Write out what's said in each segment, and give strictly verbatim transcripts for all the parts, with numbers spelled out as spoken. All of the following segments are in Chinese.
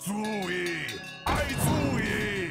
注意，爱注意！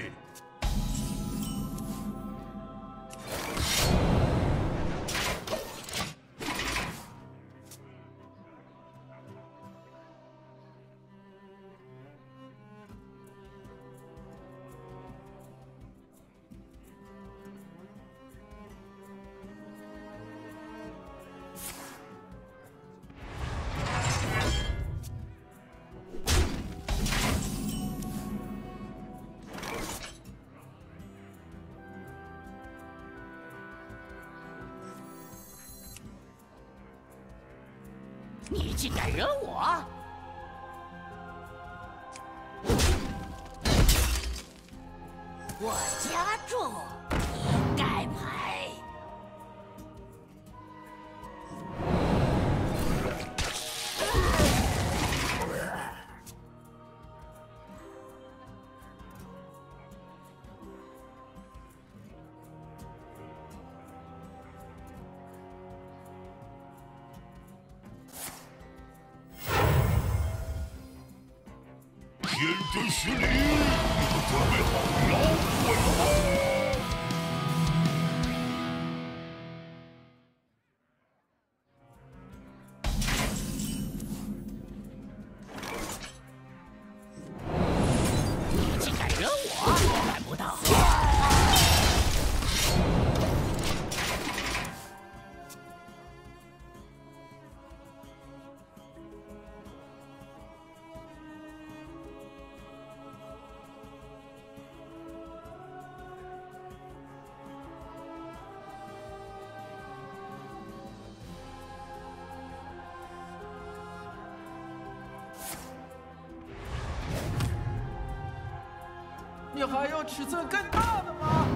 你竟敢惹我！我家住，你该赔。 天真实力，你们准备好摇滚了吗？ 你竟敢惹我！办不到！ 你还有尺寸更大的吗？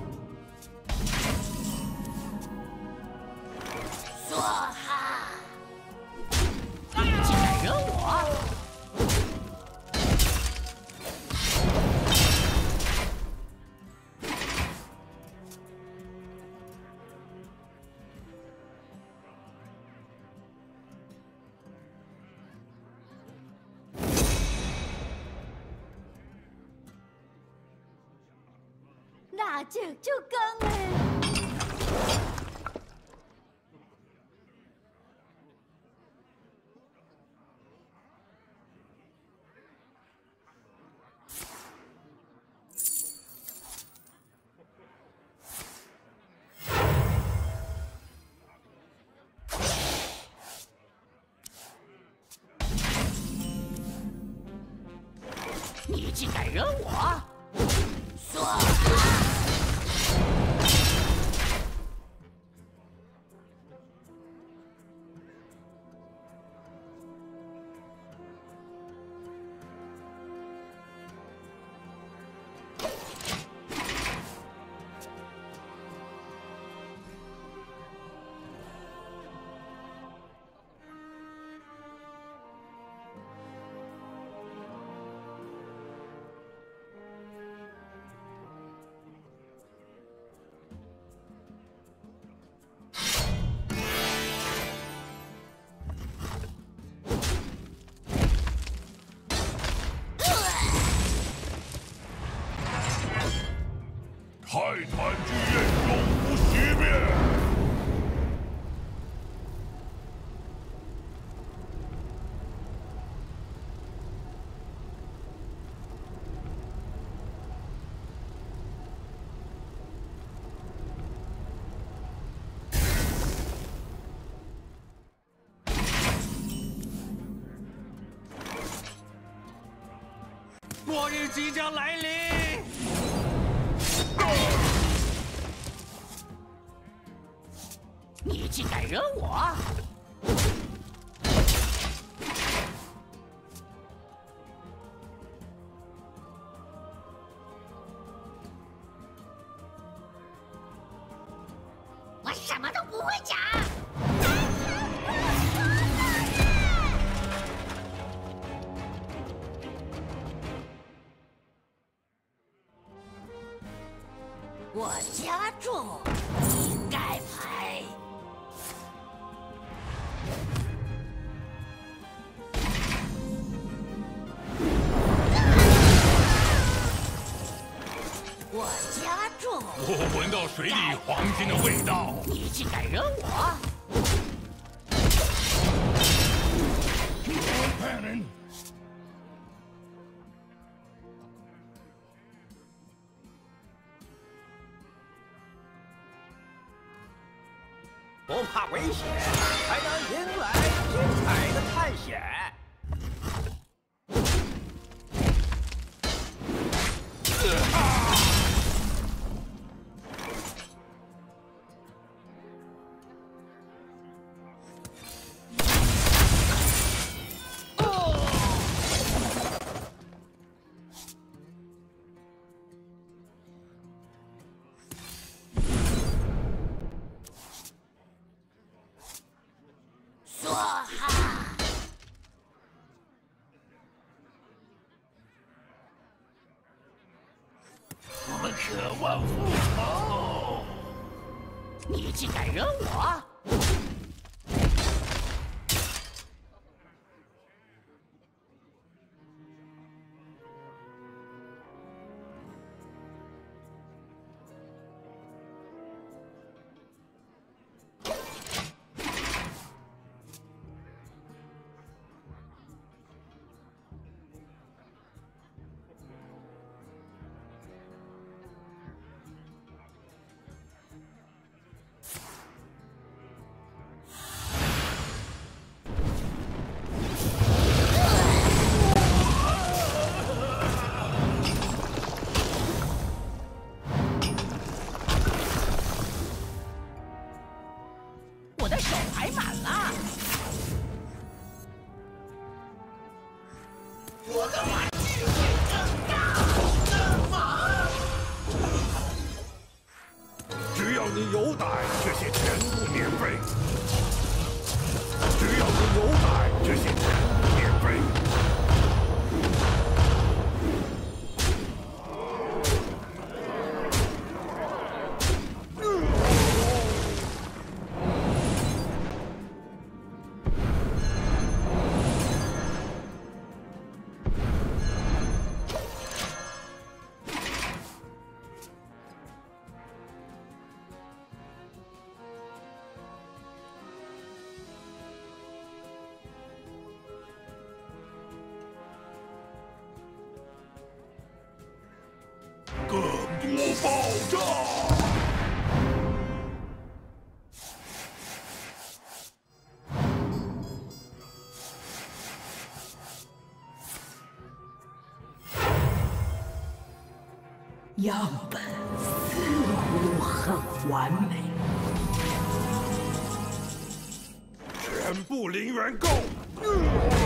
梭哈！你竟敢惹我！ 那就就更嘞。 你竟敢惹我！梭哈！ 泰坦之焰永不熄灭！ 末日即将来临！ 你竟敢惹我！我什么都不会讲。我家住，你该赔。 我闻到水里黄金的味道。 你竟敢惹我！ 不怕危险，才能迎来精彩的探险。 梭哈！ 我们渴望复仇。 你竟敢惹我！ 我的手排满了。 我的玩具会更大更忙。只要你有胆，这些全部免费。只要你有胆，这些全部免费。 更多爆炸！ 样本似乎很完美。 全部零元购。呃